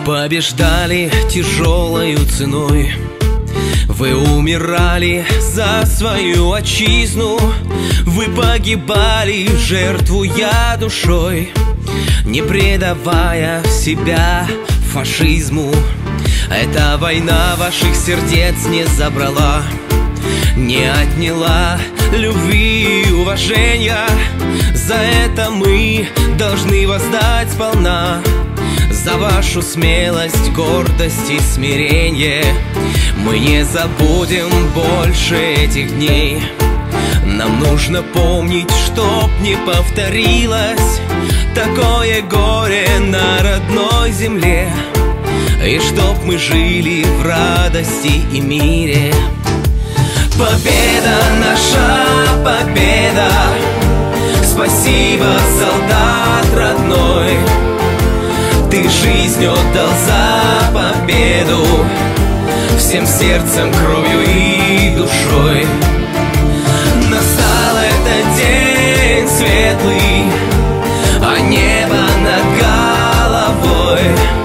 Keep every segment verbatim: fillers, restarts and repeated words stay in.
побеждали тяжелою ценой. Вы умирали за свою отчизну, вы погибали, жертвуя душой, не предавая себя фашизму. Эта война ваших сердец не забрала, не отняла любви и уважения. За это мы должны воздать сполна, за вашу смелость, гордость и смирение. Мы не забудем больше этих дней. Нам нужно помнить, чтоб не повторилось такое горе на родной земле, и чтоб мы жили в радости и мире. Победа, наша победа! Спасибо, солдат родной! Ты жизнь отдал за победу, всем сердцем, кровью и душой. Настал этот день светлый, а небо над головой.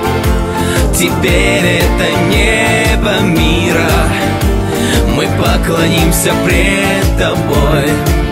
Теперь это небо мира, мы поклонимся пред тобой.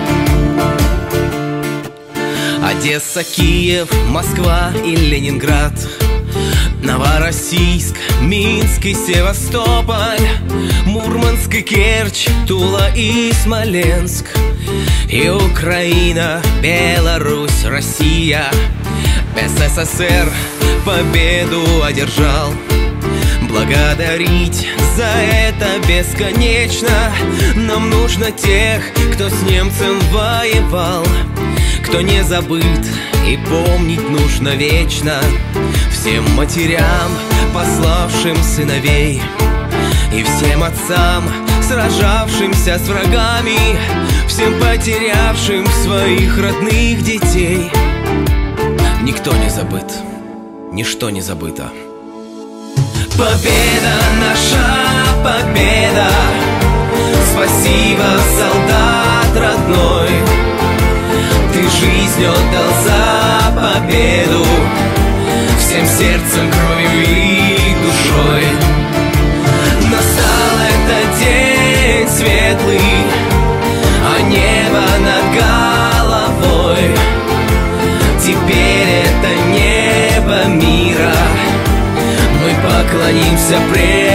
Одесса, Киев, Москва и Ленинград, Новороссийск, Минск и Севастополь, Мурманск и Керчь, Тула и Смоленск, и Украина, Беларусь, Россия. СССР победу одержал. Благодарить за это бесконечно нам нужно тех, кто с немцем воевал, кто не забыт и помнить нужно вечно. Всем матерям, пославшим сыновей, и всем отцам, сражавшимся с врагами, всем потерявшим своих родных детей. Никто не забыт, ничто не забыто. Победа, наша победа! Спасибо, солдат родной! Ты жизнь отдал за победу, всем сердцем, кровью и душой. Настал этот день светлый, а небо над головой. Теперь это небо мира, мы поклонимся пред